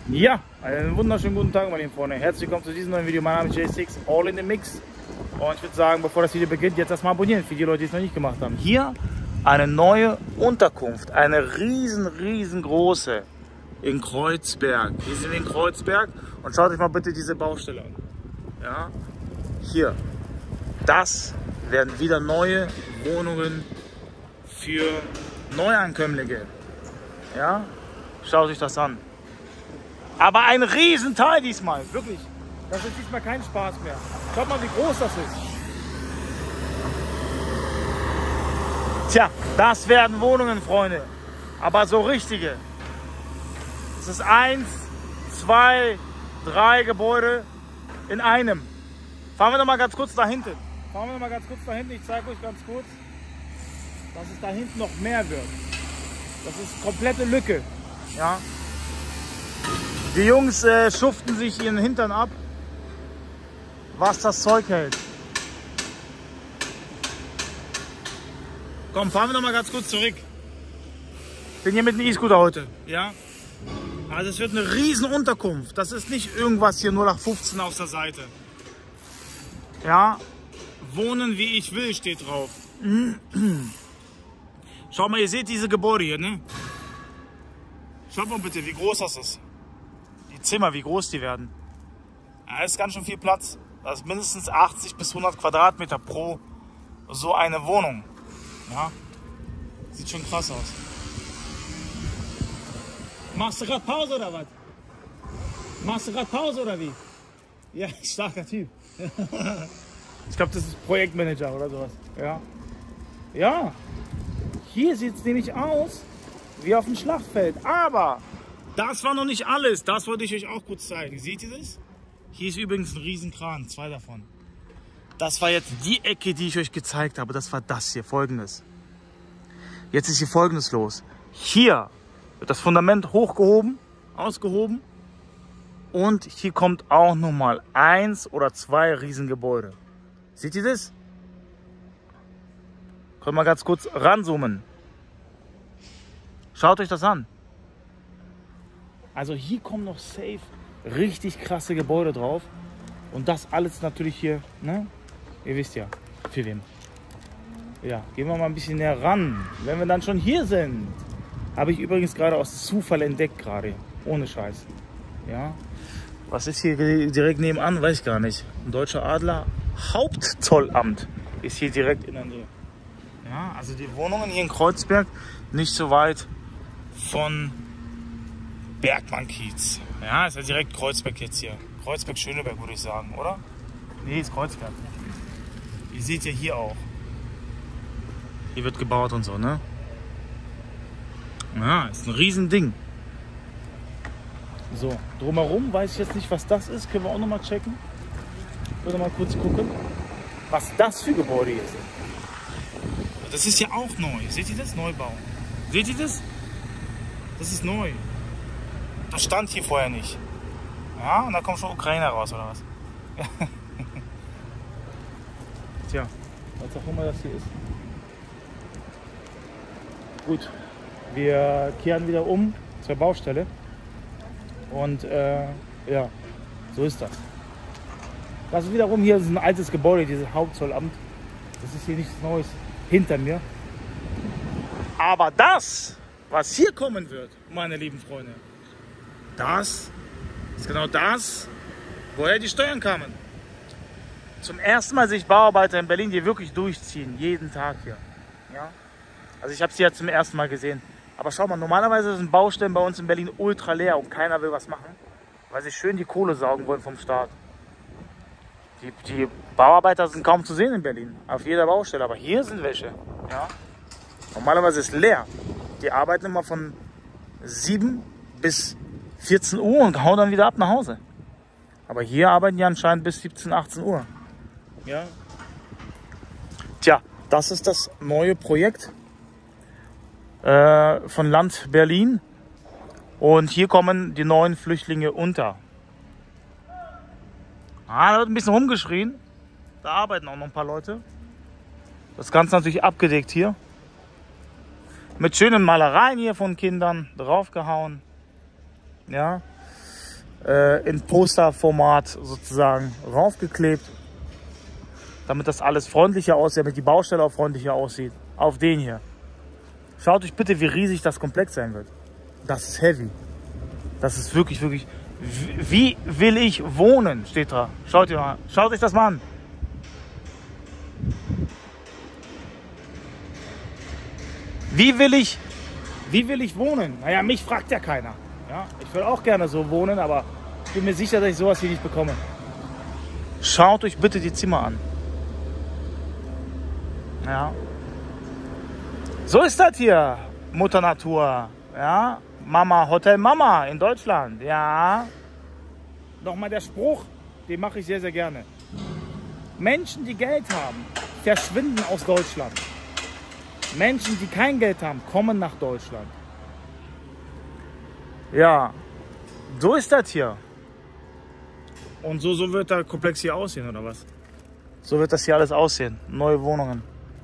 Ja, einen wunderschönen guten Tag, meine lieben Freunde. Herzlich willkommen zu diesem neuen Video. Mein Name ist J6, All in the Mix. Und ich würde sagen, bevor das Video beginnt, jetzt erstmal abonnieren, für die Leute, die es noch nicht gemacht haben. Hier eine neue Unterkunft, eine riesengroße in Kreuzberg. Hier sind wir in Kreuzberg und schaut euch mal bitte diese Baustelle an. Ja, hier, das werden wieder neue Wohnungen für Neuankömmlinge. Ja, schaut euch das an. Aber ein Riesenteil diesmal, wirklich. Das ist diesmal kein Spaß mehr. Schaut mal, wie groß das ist. Tja, das werden Wohnungen, Freunde. Aber so richtige. Es ist 1, 2, 3 Gebäude in einem. Fahren wir noch mal ganz kurz da hinten. Ich zeige euch ganz kurz, dass es da hinten noch mehr wird. Das ist komplette Lücke. Ja. Die Jungs schuften sich ihren Hintern ab, was das Zeug hält. Komm, fahren wir noch mal ganz kurz zurück. Bin hier mit dem E-Scooter heute. Ja? Also es wird eine riesen Unterkunft. Das ist nicht irgendwas hier 0815 auf der Seite. Ja, wohnen wie ich will steht drauf. Schau mal, ihr seht diese Gebäude hier, ne? Schaut mal bitte, wie groß das ist. Die Zimmer, wie groß die werden. Da ist ganz schön viel Platz. Das ist mindestens 80 bis 100 Quadratmeter pro so eine Wohnung. Ja? Sieht schon krass aus. Machst du gerade Pause oder was? Machst du gerade Pause oder wie? Ja, starker Typ. Ich glaube, das ist Projektmanager oder sowas. Ja. Ja. Hier sieht es nämlich aus wie auf dem Schlachtfeld. Aber das war noch nicht alles. Das wollte ich euch auch kurz zeigen. Seht ihr das? Hier ist übrigens ein Riesenkran. 2 davon. Das war jetzt die Ecke, die ich euch gezeigt habe. Das war das hier. Folgendes. Jetzt ist hier Folgendes los. Hier wird das Fundament hochgehoben, ausgehoben. Und hier kommt auch nochmal 1 oder 2 Riesengebäude. Seht ihr das? Können wir ganz kurz ranzoomen. Schaut euch das an. Also hier kommen noch safe richtig krasse Gebäude drauf. Und das alles natürlich hier, ne? Ihr wisst ja, für wen. Ja, gehen wir mal ein bisschen näher ran. Wenn wir dann schon hier sind, habe ich übrigens gerade aus Zufall entdeckt gerade. Ohne Scheiß. Ja. Was ist hier direkt nebenan? Weiß ich gar nicht. Ein Deutscher Adler Hauptzollamt ist hier direkt in der Nähe. Ja, also die Wohnungen hier in Kreuzberg nicht so weit von Bergmann-Kiez. Ja, ist ja direkt Kreuzberg jetzt hier. Kreuzberg-Schöneberg würde ich sagen, oder? Nee, ist Kreuzberg. Ihr seht ja hier auch. Hier wird gebaut und so, ne? Ja, ist ein Riesending. So, drumherum weiß ich jetzt nicht, was das ist. Können wir auch noch mal checken. Ich will noch mal kurz gucken, was das für Gebäude hier sind. Das ist ja auch neu. Seht ihr das? Neubau. Seht ihr das? Das ist neu. Das stand hier vorher nicht. Ja, und da kommt schon Ukrainer raus, oder was? Tja, was auch immer das hier ist. Gut, wir kehren wieder um zur Baustelle. Und ja, so ist das. Das ist wiederum hier ist ein altes Gebäude, dieses Hauptzollamt. Das ist hier nichts Neues hinter mir. Aber das, was hier kommen wird, meine lieben Freunde, das ist genau das, woher die Steuern kamen. Zum ersten Mal sehe ich Bauarbeiter in Berlin, die wirklich durchziehen, jeden Tag hier. Ja? Also ich habe sie ja zum ersten Mal gesehen. Aber schau mal, normalerweise sind Baustellen bei uns in Berlin ultra leer und keiner will was machen, weil sie schön die Kohle saugen wollen vom Staat. Die Bauarbeiter sind kaum zu sehen in Berlin, auf jeder Baustelle, aber hier sind welche. Ja? Normalerweise ist leer. Die arbeiten immer von 7 bis 14 Uhr und hauen dann wieder ab nach Hause. Aber hier arbeiten die anscheinend bis 17, 18 Uhr. Ja? Tja, das ist das neue Projekt von Land Berlin. Und hier kommen die neuen Flüchtlinge unter. Da wird ein bisschen rumgeschrien. Da arbeiten auch noch ein paar Leute. Das Ganze natürlich abgedeckt hier. Mit schönen Malereien hier von Kindern draufgehauen. Ja. in Posterformat sozusagen raufgeklebt, damit das alles freundlicher aussieht, damit die Baustelle auch freundlicher aussieht. Auf den hier. Schaut euch bitte, wie riesig das Komplex sein wird. Das ist heavy. Das ist wirklich, wirklich... Wie will ich wohnen, steht da. Schaut euch das mal an. Wie will ich wohnen? Naja, mich fragt ja keiner. Ja, ich würde auch gerne so wohnen, aber ich bin mir sicher, dass ich sowas hier nicht bekomme. Schaut euch bitte die Zimmer an. Ja. So ist das hier, Mutter Natur. Ja. Mama, Hotel Mama in Deutschland. Ja. Nochmal der Spruch, den mache ich sehr, sehr gerne. Menschen, die Geld haben, verschwinden aus Deutschland. Menschen, die kein Geld haben, kommen nach Deutschland. Ja, so ist das hier. Und so wird der Komplex hier aussehen, oder was? So wird das hier alles aussehen. Neue Wohnungen.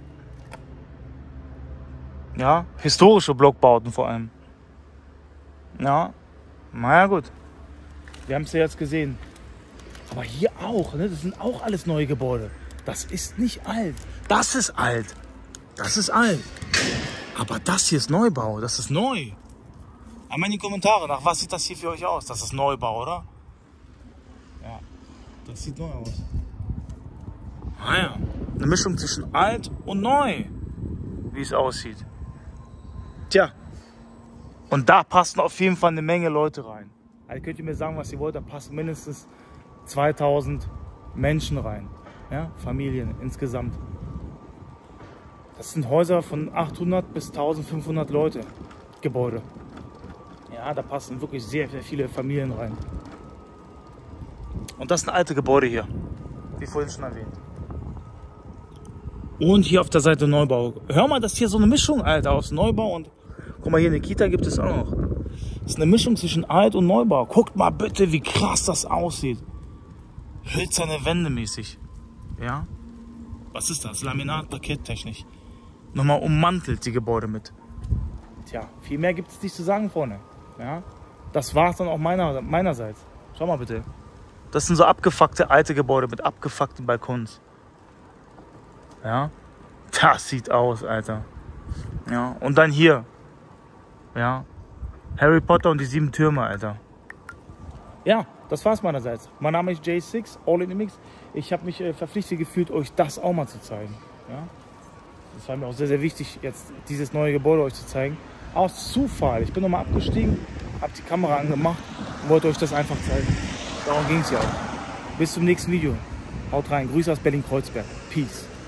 Ja, historische Blockbauten vor allem. Ja, naja gut. Wir haben es ja jetzt gesehen. Aber hier auch, ne? Das sind auch alles neue Gebäude. Das ist nicht alt. Das ist alt. Das ist alt. Aber das hier ist Neubau. Das ist neu. Einmal in die Kommentare, nach was sieht das hier für euch aus? Das ist Neubau, oder? Ja, das sieht neu aus. Ah ja, eine Mischung zwischen alt und neu, wie es aussieht. Tja, und da passen auf jeden Fall eine Menge Leute rein. Also könnt ihr mir sagen, was ihr wollt, da passen mindestens 2000 Menschen rein. Ja, Familien insgesamt. Das sind Häuser von 800 bis 1500 Leute, Gebäude. Ja, da passen wirklich sehr, sehr viele Familien rein. Und das sind alte Gebäude hier, wie vorhin schon erwähnt. Und hier auf der Seite Neubau. Hör mal, das ist hier so eine Mischung, Alter, aus Neubau und... Guck mal, hier eine Kita gibt es auch noch. Das ist eine Mischung zwischen Alt und Neubau. Guckt mal bitte, wie krass das aussieht. Hölzerne Wände mäßig. Ja? Was ist das? Laminat, Parketttechnik. Nochmal ummantelt die Gebäude mit. Tja, viel mehr gibt es nicht zu sagen, Freunde. Ja? Das war es dann auch meinerseits. Schau mal bitte. Das sind so abgefuckte alte Gebäude mit abgefuckten Balkons. Ja? Das sieht aus, Alter. Ja, und dann hier. Ja. Harry Potter und die 7 Türme, Alter. Ja, das war's meinerseits. Mein Name ist J6, All in the Mix. Ich habe mich verpflichtet gefühlt, euch das auch mal zu zeigen. Ja? Das war mir auch sehr, sehr wichtig, jetzt dieses neue Gebäude euch zu zeigen. Aus Zufall. Ich bin nochmal abgestiegen, habe die Kamera angemacht und wollte euch das einfach zeigen. Darum ging es ja auch. Bis zum nächsten Video. Haut rein. Grüße aus Berlin-Kreuzberg. Peace.